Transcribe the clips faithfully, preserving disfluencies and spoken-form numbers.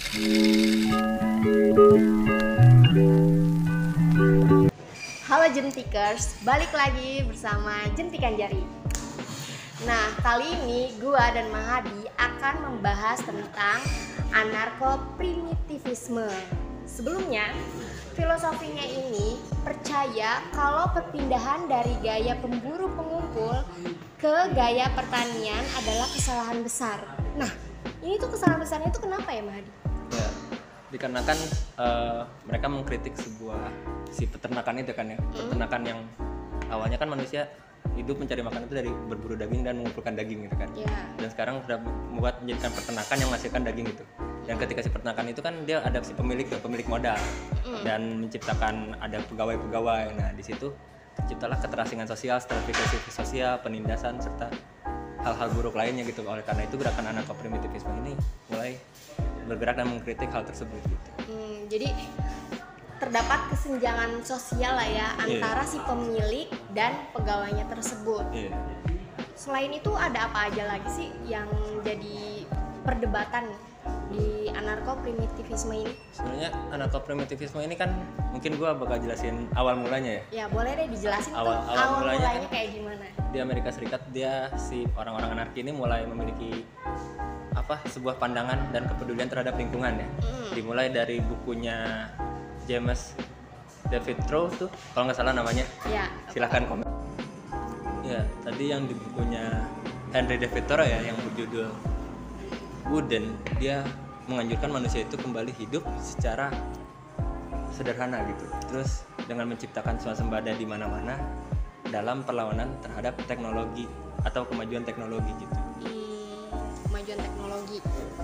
Halo Jentikers, balik lagi bersama Jentikan Jari. Nah, kali ini gua dan Mahadi akan membahas tentang anarko-primitivisme. Sebelumnya, filosofinya ini percaya kalau perpindahan dari gaya pemburu pengumpul ke gaya pertanian adalah kesalahan besar. Nah, ini tuh kesalahan besarnya itu kenapa ya, Mahadi? Ya, dikarenakan uh, mereka mengkritik sebuah si peternakan itu kan ya, hmm. peternakan yang awalnya kan manusia hidup mencari makan itu dari berburu daging dan mengumpulkan daging gitu kan. Yeah. Dan sekarang sudah membuat menjadikan peternakan yang menghasilkan daging itu. Dan ketika si peternakan itu kan dia ada si pemilik pemilik modal mm. dan menciptakan ada pegawai-pegawai. Nah di situ terciptalah keterasingan sosial, stratifikasi sosial, penindasan serta hal-hal buruk lainnya gitu. Oleh karena itu gerakan anarko-primitivisme ini mulai bergerak dan mengkritik hal tersebut gitu. Hmm, jadi terdapat kesenjangan sosial lah ya antara yeah. si pemilik dan pegawainya tersebut. Yeah. Selain itu ada apa aja lagi sih yang jadi perdebatan di anarko-primitivisme ini? Sebenarnya anarko-primitivisme ini kan mungkin gua bakal jelasin awal mulanya ya. Ya boleh deh dijelasin awal, tuh awal, awal mulanya, mulanya kan kayak gimana? Di Amerika Serikat dia si orang-orang anarki ini mulai memiliki apa sebuah pandangan dan kepedulian terhadap lingkungan ya. Mm. Dimulai dari bukunya James David Thoreau tuh kalau nggak salah namanya. Ya. Silahkan komen. Ya tadi yang di bukunya Henry David Thoreau ya yang berjudul Wooden, dia menganjurkan manusia itu kembali hidup secara sederhana gitu. Terus dengan menciptakan swasembada di mana-mana dalam perlawanan terhadap teknologi atau kemajuan teknologi gitu. Hmm, kemajuan teknologi.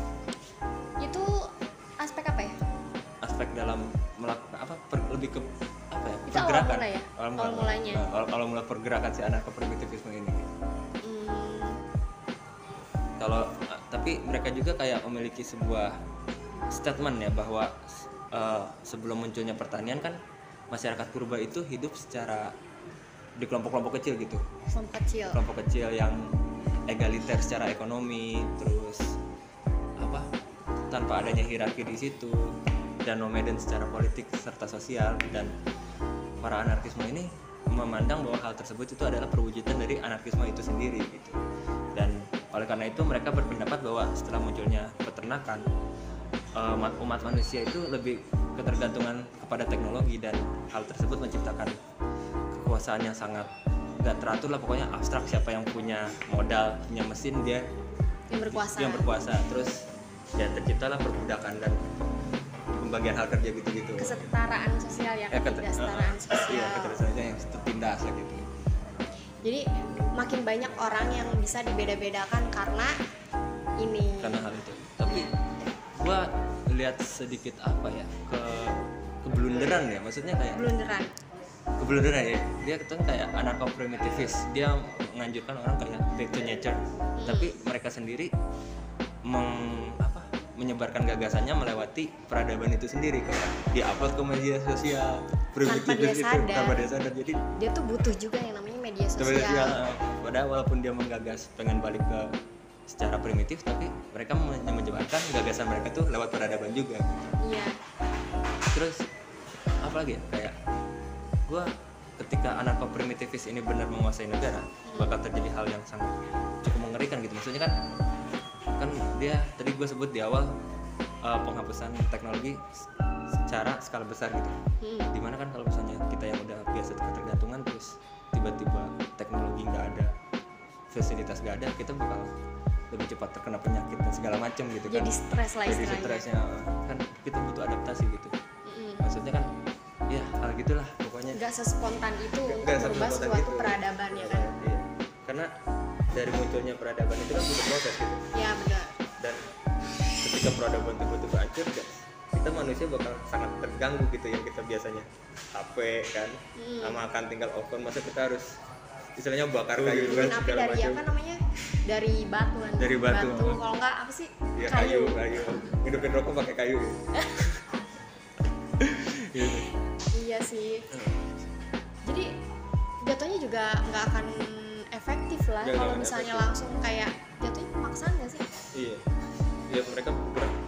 Itu aspek apa ya? Aspek dalam melakukan apa per, lebih ke apa ya? Itu pergerakan. Awal mula ya? Awal, awal mulanya. Awal, awal mula pergerakan si anarko-primitivisme ini. Hmm. Kalau tapi mereka juga kayak memiliki sebuah statement ya bahwa uh, sebelum munculnya pertanian kan masyarakat purba itu hidup secara di kelompok-kelompok kecil gitu. Kelompok kecil. Kelompok kecil yang egaliter secara ekonomi, terus apa? Tanpa adanya hierarki di situ dan nomaden secara politik serta sosial. Dan para anarkisme ini memandang bahwa hal tersebut itu adalah perwujudan dari anarkisme itu sendiri gitu. Dan oleh karena itu mereka berpendapat bahwa setelah munculnya peternakan, umat, umat manusia itu lebih ketergantungan kepada teknologi dan hal tersebut menciptakan kekuasaan yang sangat gak teratur lah, pokoknya abstrak. Siapa yang punya modal, punya mesin, dia yang berkuasa. Yang berkuasa. Terus ya terciptalah perbudakan dan pembagian hal kerja gitu-gitu. Kesetaraan sosial ya, ya ketidaksetaraan uh, sosial. Iya, ketidaksetaraan yang tertindas lah gitu. Jadi makin banyak orang yang bisa dibeda-bedakan karena ini. Karena hal itu. Tapi gua lihat sedikit apa ya ke keblunderan ya, maksudnya kayak. Blunderan. Keblunderan ya. Dia kan kayak anarko-primitivis. Dia menganjurkan orang kayak back to nature. Hmm. Tapi mereka sendiri meng, apa, menyebarkan gagasannya melewati peradaban itu sendiri, kayak di-upload ke media sosial. Tanpa dia sadar. Tanpa dia sadar. Jadi dia tuh butuh juga yang namanya media sosial. sosial. Padahal walaupun dia menggagas pengen balik ke secara primitif, tapi mereka menyebarkan gagasan mereka tuh lewat peradaban juga. Iya. Terus apa lagi ya? Kayak gue ketika anarko-primitivis ini benar menguasai negara, hmm. bakal terjadi hal yang sangat cukup mengerikan gitu. Maksudnya kan kan dia tadi gue sebut di awal uh, penghapusan teknologi secara skala besar gitu. Hmm. Dimana kan kalau misalnya kita yang udah biasa ketergantungan terus tiba-tiba teknologi nggak ada, fasilitas nggak ada, kita bakal lebih cepat terkena penyakit dan segala macam gitu kan. Jadi stres lah istilahnya. Jadi stresnya kan kita butuh adaptasi gitu. Mm-hmm. Maksudnya kan ya hal gitulah pokoknya. Nggak sespontan itu gak, untuk gak merubah suatu itu. peradaban ya kan. Iya. Karena dari munculnya peradaban itu kan butuh proses gitu. Iya benar. Dan ketika peradaban tiba-tiba hancur, kita manusia bakal sangat terganggu gitu yang kita biasanya H P kan, hmm. sama akan tinggal oven, masa kita harus istilahnya bakar kayu kan api dari macam. Apa namanya? Dari batu kan. Dari batu. batu. Kalau enggak apa sih? Ya, kayu. kayu, kayu. Hidupin rokok pakai kayu ya. Iya sih. Jadi jatuhnya juga nggak akan efektif lah kalau misalnya efektif. Langsung kayak jatuhnya pemaksaan nggak sih? Iya. Ya mereka ber-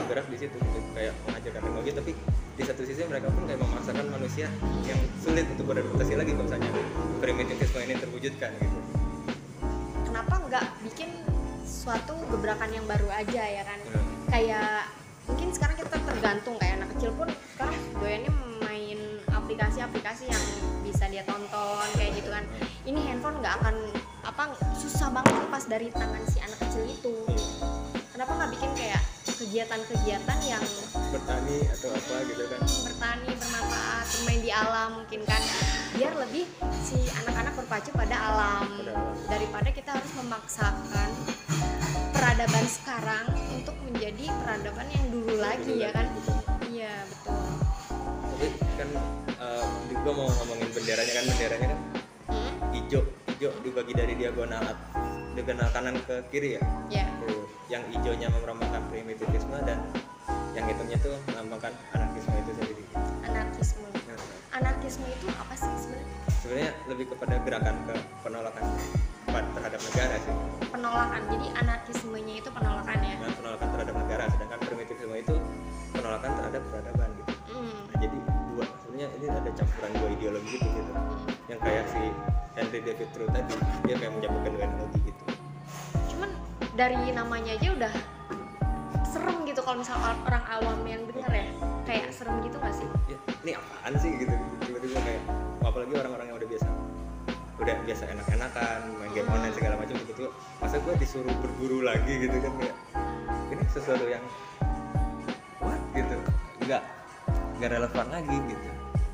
bergerak di situ gitu, kayak mengajarkan teknologi, tapi di satu sisi mereka pun kayak memaksakan manusia yang sulit untuk beradaptasi lagi kalau misalnya primitivisme ini terwujudkan gitu. Kenapa nggak bikin suatu gebrakan yang baru aja ya kan? Hmm. Kayak mungkin sekarang kita tergantung, kayak anak kecil pun sekarang doyannya main aplikasi-aplikasi yang bisa dia tonton kayak gitu kan. Ini handphone nggak akan apa susah banget lepas dari tangan si anak kecil itu. Kenapa nggak bikin kayak kegiatan-kegiatan yang bertani atau apa gitu kan? Bertani bermanfaat, bermain di alam mungkin kan, biar lebih si anak-anak berpacu pada alam, Pada alam. daripada kita harus memaksakan peradaban sekarang untuk menjadi peradaban yang dulu lagi ya kan? Iya betul. Tapi kan uh, gue mau ngomongin benderanya kan, benderanya kan Hmm? hijau, hijau dibagi dari diagonal diagonal kanan ke kiri ya. Ya. Tuh, yang hijaunya melambangkan primitivisme dan yang hitamnya tuh melambangkan anarkisme itu sendiri. Anarkisme. Nah, Anarkisme itu apa sih sebenarnya? sebenarnya lebih kepada gerakan ke penolakan terhadap negara sih. Penolakan. Jadi anarkismenya itu penolakan ya. Nah, penolakan terhadap negara, sedangkan primitivisme itu penolakan terhadap peradaban gitu. Hmm. Nah, jadi dua, sebenarnya ini ada campuran dua ideologi gitu gitu. Hmm. Yang kayak si Henry David Thoreau tadi, dia kayak mencampurkan dua ideologi gitu. Cuman dari namanya aja udah serem gitu kalau misal orang awam yang denger ya, kayak serem gitu nggak sih? Ya, ini apaan sih gitu, tiba-tiba kayak, apalagi orang-orang yang udah biasa udah biasa enak-enakan main game online segala macam gitu, masa gue disuruh berburu lagi gitu kan, kayak ini sesuatu yang what gitu, nggak nggak relevan lagi gitu.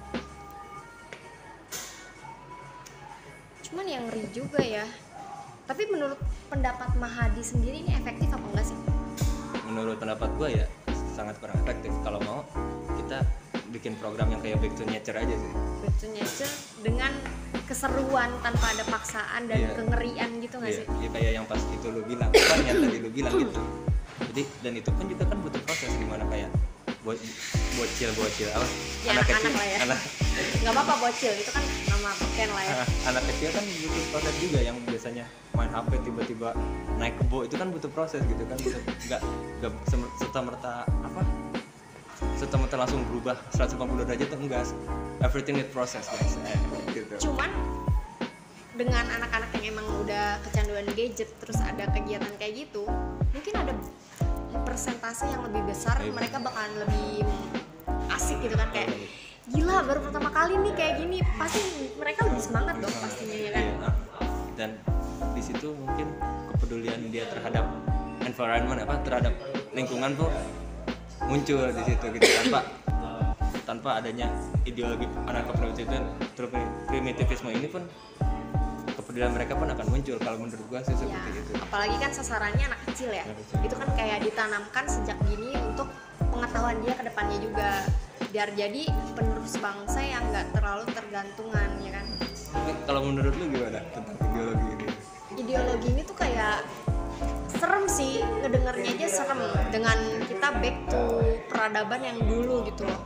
Cuman yang ngeri juga ya. Tapi menurut pendapat Mahadi sendiri ini efektif apa enggak sih? Menurut pendapat gue ya sangat kurang efektif. Kalau mau kita bikin program yang kayak Back to Nature aja sih. Back to Nature dengan keseruan tanpa ada paksaan dan Iya. kengerian gitu nggak Iya, sih? iya, kayak yang pas itu lu bilang, kan yang tadi lu bilang gitu. Jadi dan itu pun juga kan butuh proses, gimana kayak bo- bocil bocil apa? Ya, anak-anak lah ya. anak Nggak apa-apa bocil, itu kan nama beken lah ya. anak kecil kan butuh proses juga, yang biasanya main H P tiba-tiba naik kebo itu kan butuh proses gitu kan, butuh nggak nggak serta merta apa serta merta langsung berubah seratus delapan puluh derajat tuh enggak, everything with process guys, eh, gitu. Cuman dengan anak-anak yang emang udah kecanduan gadget terus ada kegiatan kayak gitu, mungkin ada persentase yang lebih besar Iya. mereka bakalan lebih asik gitu kan, kayak gila baru pertama kali nih kayak gini, pasti mereka lebih semangat dong pastinya ya kan. Iya, nah, dan di situ mungkin kepedulian dia terhadap environment apa terhadap lingkungan tuh muncul di situ gitu, tanpa tanpa adanya ideologi anarko-primitivisme ini pun kepedulian mereka pun akan muncul kalau menurut gua sih Ya, seperti itu. apalagi kan sasarannya anak kecil ya. Anak kecil. Itu kan kayak ditanamkan sejak dini untuk pengetahuan dia ke depannya juga, biar jadi penerus bangsa yang nggak terlalu tergantungan ya kan. Tapi kalau menurut lu gimana tentang ideologi ini? Ideologi ini tuh kayak serem sih, ngedengernya aja serem dengan kita back to peradaban yang dulu gitu loh.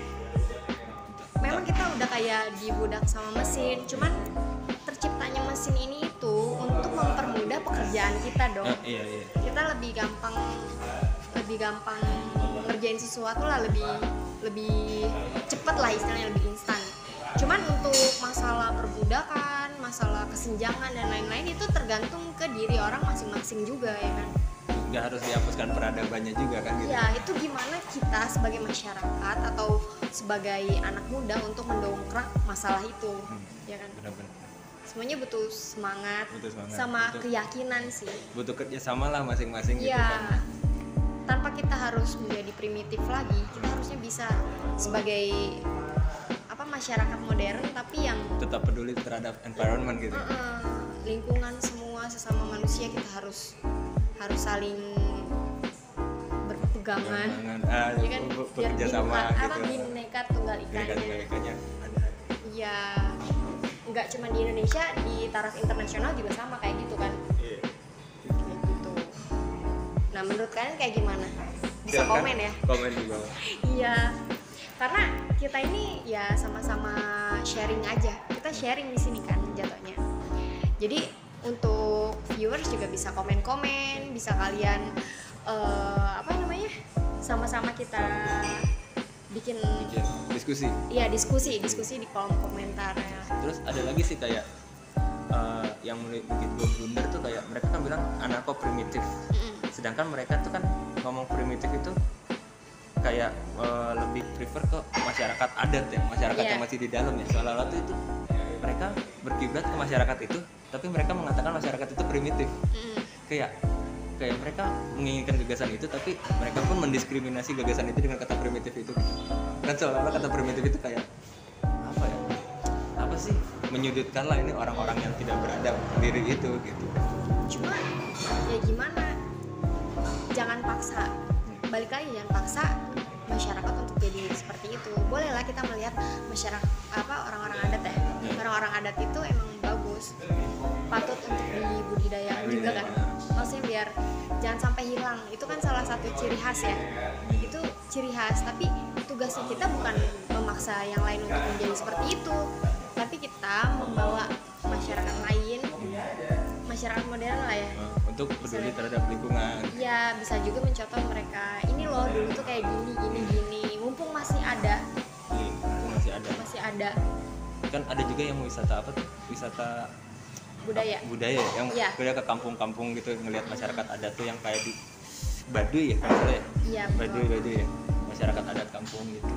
Memang kita udah kayak dibudak sama mesin, cuman terciptanya mesin ini itu untuk mempermudah pekerjaan kita dong. Ah, iya iya. Kita lebih gampang lebih gampang ngerjain sesuatu lah, lebih lebih cepet lah istilahnya, lebih instan. Cuman untuk masalah perbudakan, masalah kesenjangan dan lain-lain itu tergantung ke diri orang masing-masing juga ya kan. Nggak harus dihapuskan peradabannya juga kan gitu. Ya itu gimana kita sebagai masyarakat atau sebagai anak muda untuk mendongkrak masalah itu, Hmm. ya kan. Benar-benar. Semuanya butuh semangat, Butuh semangat, sama butuh- keyakinan sih. Butuh kerjasama lah masing-masing gitu Iya. kan. Tanpa kita harus menjadi primitif lagi, kita harusnya bisa sebagai apa masyarakat modern tapi yang Tetap peduli terhadap environment gitu. uh-uh, lingkungan semua sesama manusia kita harus harus saling berpegangan. Jangan ah, Ya kan, ber- biar bekerja sama bineka, apa gitu. bineka tunggal Bineka ikanya. Tunggal Ikanya ada. Ya, nggak cuma di Indonesia, di taraf internasional juga sama kayak gitu kan. Iya. Kayak gitu. Nah, menurut kalian kayak gimana? Bisa Silakan komen ya. Komen di bawah. Iya. Karena kita ini ya sama-sama sharing aja. Kita sharing di sini kan jatuhnya. Jadi untuk viewers juga bisa komen-komen, bisa kalian eh, apa namanya? sama-sama kita bikin, bikin diskusi. Iya, diskusi, diskusi di kolom komentar ya. Terus ada lagi sih kayak uh, yang bikin gue blunder tuh kayak mereka kan bilang anarko primitif. Mm-hmm. Sedangkan mereka tuh kan ngomong primitif itu kayak uh, lebih prefer ke masyarakat adat ya, masyarakat yeah. yang masih di dalam ya. Soalnya tuh itu mereka berkiblat ke masyarakat itu, tapi mereka mengatakan masyarakat itu primitif. Mm. Kayak kayak mereka menginginkan gagasan itu, tapi mereka pun mendiskriminasi gagasan itu dengan kata primitif itu. Dan seolah-olah kata primitif itu kayak apa ya? Apa sih? Menyudutkan lah ini orang-orang yang tidak beradab diri itu gitu. Cuma ya gimana? Jangan paksa. Balik lagi, jangan paksa masyarakat untuk jadi seperti itu. Bolehlah kita melihat masyarakat apa orang-orang adat ya. Orang-orang adat itu emang bagus, patut untuk dibudidayakan juga kan. Maksudnya biar jangan sampai hilang. Itu kan salah satu ciri khas ya. Itu ciri khas. Tapi tugasnya kita bukan memaksa yang lain untuk menjadi seperti itu, tapi kita membawa masyarakat lain, masyarakat modern lah ya, untuk peduli terhadap lingkungan. Ya bisa juga mencontoh mereka. Ini loh dulu tuh kayak gini gini gini. Mumpung masih ada. Iya, mumpung masih ada. Masih ada. Kan ada juga yang wisata apa tuh? Wisata budaya. Budaya yang ya. Budaya ke kampung-kampung gitu, ngelihat masyarakat adat tuh yang kayak di Baduy ya, kan ya? Iya. Baduy Baduy ya. Masyarakat adat kampung gitu.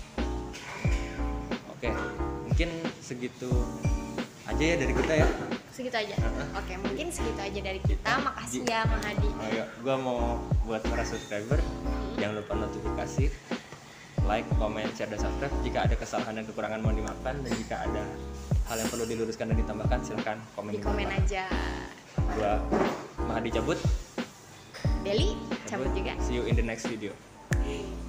Oke, mungkin segitu aja ya dari kita ya. Segitu aja. Uh-huh. Oke, mungkin segitu aja dari kita. Makasih ya, Mahadi. Oh, ya. Gua mau buat para subscriber, hmm. jangan lupa notifikasi, like, comment, share, dan subscribe. Jika ada kesalahan dan kekurangan mohon dimaafkan, dan jika ada hal yang perlu diluruskan dan ditambahkan, silahkan komen di komen aja. Gua Mahadi cabut. Deli cabut juga. See you in the next video.